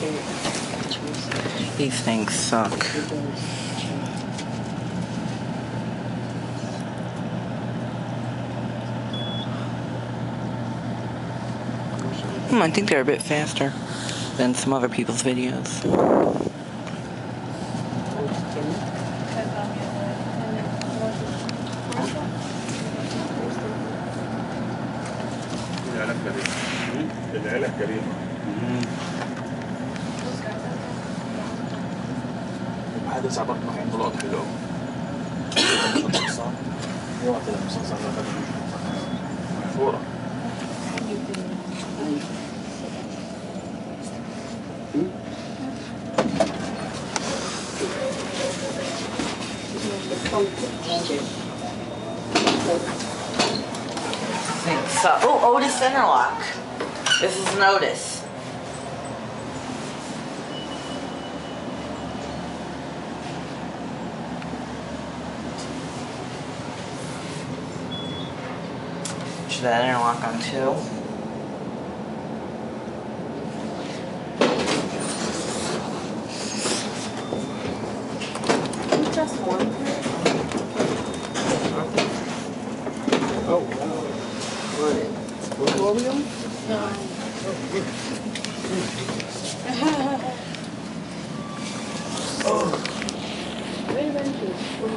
These things suck. I think they're a bit faster than some other people's videos. هذا ساعات ما انطلاق حلو. فورا. So, oh, OTIS interlock. This is an OTIS. Should that interlock on too? Just one. Oh, what are we on? No. Oh. Very venture.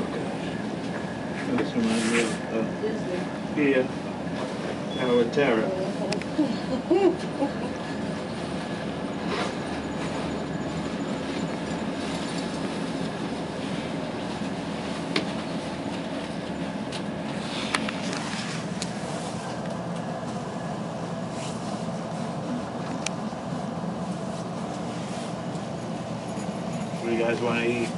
This reminds me of Here, our terror. What do you guys want to eat?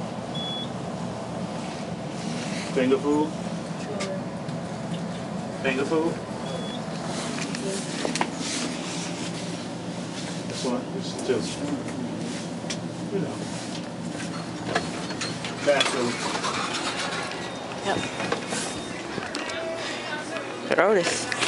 Finger food? Sure. Finger food? This one? This is two. You know. Fast food. Yep. They're OTIS.